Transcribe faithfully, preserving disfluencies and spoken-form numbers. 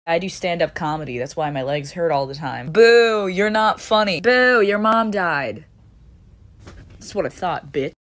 I do stand-up comedy. That's why my legs hurt all the time. Boo, you're not funny. Boo, your mom died. That's what I thought, bitch.